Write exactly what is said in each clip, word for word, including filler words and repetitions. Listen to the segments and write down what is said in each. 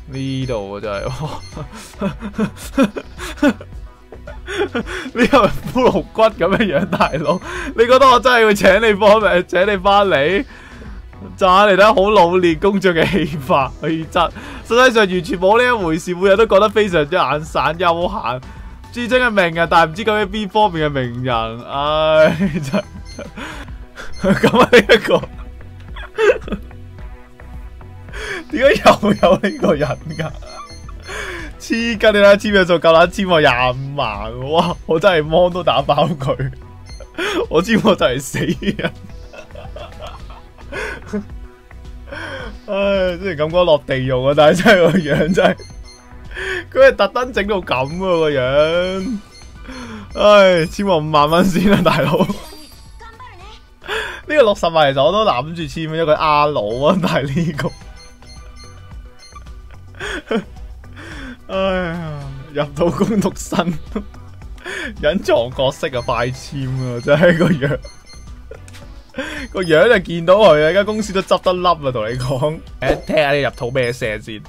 呢度啊真係，呢個係骷髏骨咁嘅樣，大佬，你覺得我真係會請你幫咪請你翻嚟？就嚟睇好老練工作嘅氣法氣質，實際上完全冇呢一回事，每日都覺得非常之懶散休閒。朱晶係名人，但係唔知究竟邊方面嘅名人，唉真係咁啊呢一個。點解又有呢個人噶？黐筋你睇簽約數夠膽簽我廿五萬，哇！我真係芒都打爆佢，我簽我就係死人。唉，真係感覺落地獄啊！但係真係個樣真係，佢係特登整到咁啊個樣。唉，簽我五萬蚊先啦，大佬。呢個六十萬其實我都諗住簽，因為佢阿佬啊，但係呢個。哎呀，入到工讀生，隱藏角色啊，快簽啊！真係個樣，個樣就見到佢啊！間公司都執得笠啊，同你講。誒，聽下你入土咩聲先？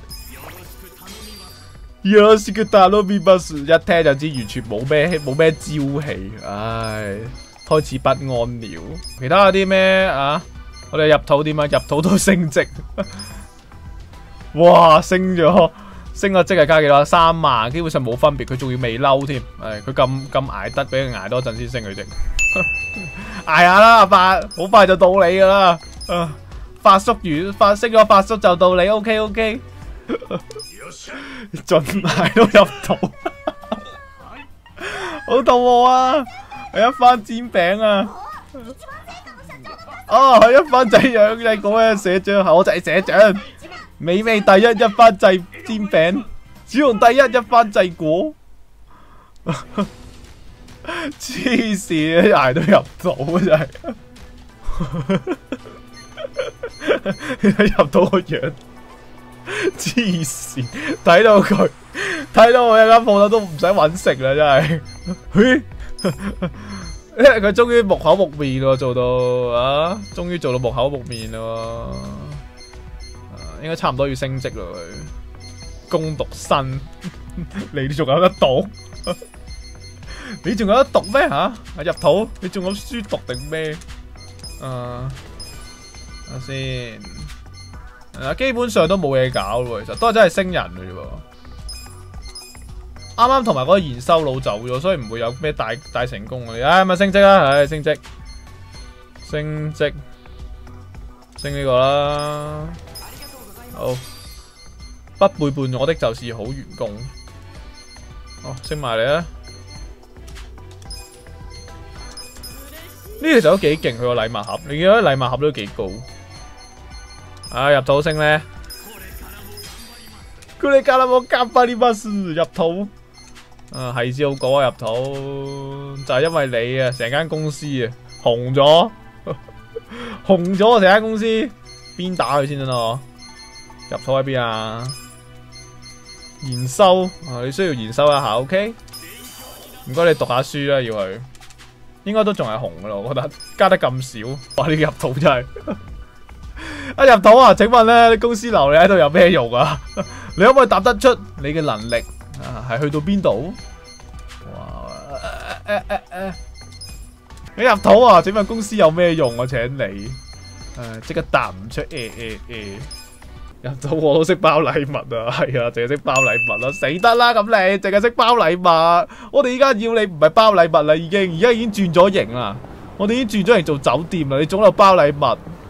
有少少大佬邊不一聽就知完全冇咩冇咩朝氣，唉，開始不安了。其他有啲咩啊？我哋入土點啊？入土都升職。哇，升咗，升個職係加幾多？三萬，基本上冇分別。佢仲要未嬲添，誒，佢咁咁捱得，俾佢捱多陣先升佢職。捱下啦，阿伯，好快就到你噶啦。啊，發叔完，發升咗發叔就到你 ，OK OK。盡捱都入土，好肚餓啊！係一番煎餅啊！哦，係一番仔樣，你講咩社長？我就係社長。美味第一一番製煎餅，小龍第一一番製果，黐線啊！捱都入到真係，入到個樣，黐線！睇到佢，睇到我一間鋪頭都唔使搵食啦，真係。因為佢終於木口木面咯，做到啊！終於做到木口木面咯。應該差唔多要升職咯，佢攻讀生，你仲有得讀？你仲有得讀咩吓？入土，你仲有書讀定咩？啊，睇下先。啊，基本上都冇嘢搞咯，其實都係真係升人嘅啫喎。啱啱同埋嗰個研修佬走咗，所以唔會有咩大大成功嘅。唉，咪升職啦，唉，升職，升職，升呢個啦。好，不背叛我的就是好員工。哦，升埋嚟啊！呢其實都幾勁，佢個禮物盒，你見到禮物盒都幾高。啊，入土升咧，佢哋加啦冇加翻呢把樹入土。啊，係先好講啊，入土就係因為你啊，成間公司啊紅咗，紅咗啊，成間公司邊打佢先得咯？入土喺邊啊？研修啊，你需要研修一下 ，OK？ 唔該，你讀下書啦，要佢。應該都仲係紅噶咯，我覺得加得咁少，哇！呢個入土真係一入土啊！請問咧，公司留你喺度有咩用啊？你可唔可以答得出你嘅能力啊？係去到邊度？哇！誒誒誒，你入土啊？請問公司有咩用啊？請你誒，即刻答唔出誒誒誒。入土我都識包禮物啊，係啊，淨係識包禮物啦，死得啦咁你，淨係識包禮物。我哋依家要你唔係包禮物啦，已經，而家已經轉咗型啦。我哋已經轉咗型做酒店啦，你總有包禮物。